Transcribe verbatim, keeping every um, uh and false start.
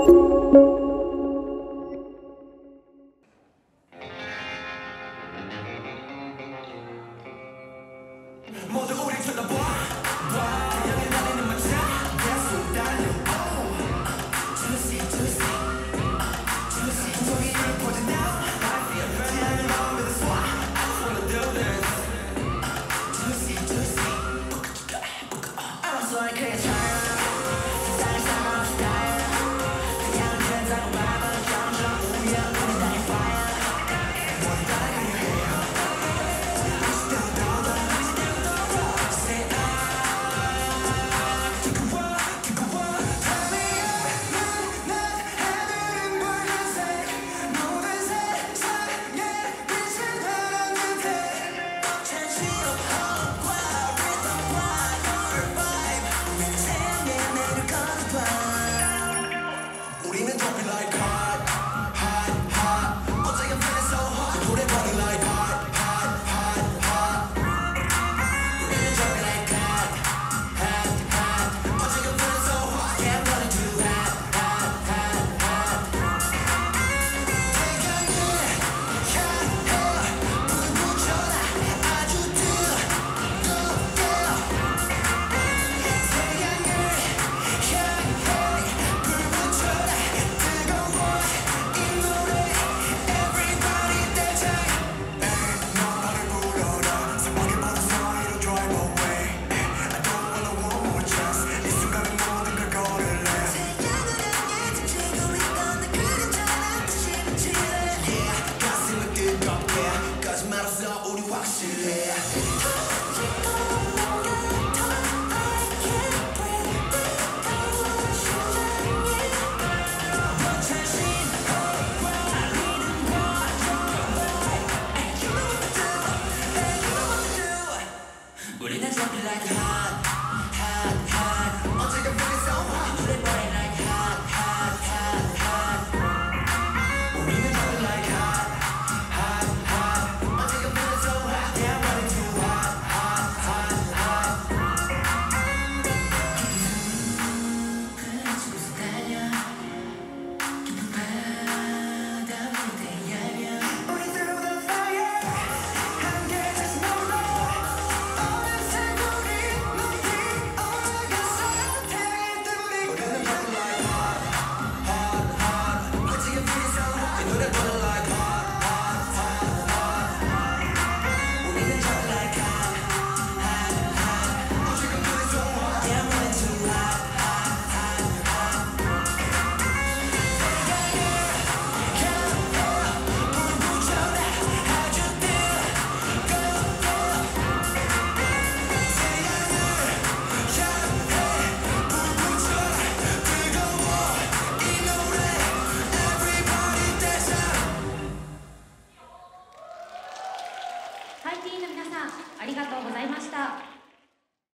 모두 우리 쳐다봐 그녀의 날리는 마차 계속 달려 Juicy juicy Juicy 종이를 보자 now I feel burning along with the swat I just wanna do this Juicy juicy I don't feel like 그의 차야 세상을 상관없이 다야 그냥 괜찮고 밟아도 점점 우연 우리 다의 fire 뭘 따라가려 해요 I still don't know 우리는 jumping like hot, hot, hot. 어제가 feeling so hot. 노래 burning like hot, hot, hot, hot. 우리는 jumping like hot, hot, hot. 어제가 feeling so hot. Yeah, running too hot, hot, hot, hot. 태양을 향해 불 붙여라 아주 뜨겁게. 태양을 향해 불 붙여라. 거짓말없어 우리 확실해 우리는 jumping like hot, hot, hot. 어제가 feeling so hot. 노래 burning like hot, hot, hot, hot. 우리는 jumping like hot, hot, hot. 어제가 feeling so hot. Yeah, running too hot, hot, hot, hot. 그치고서 달려 깊은 바다 위에 얄려 우리 through the fire 함께 다시 놀러 ハイティーンの皆さんありがとうございました。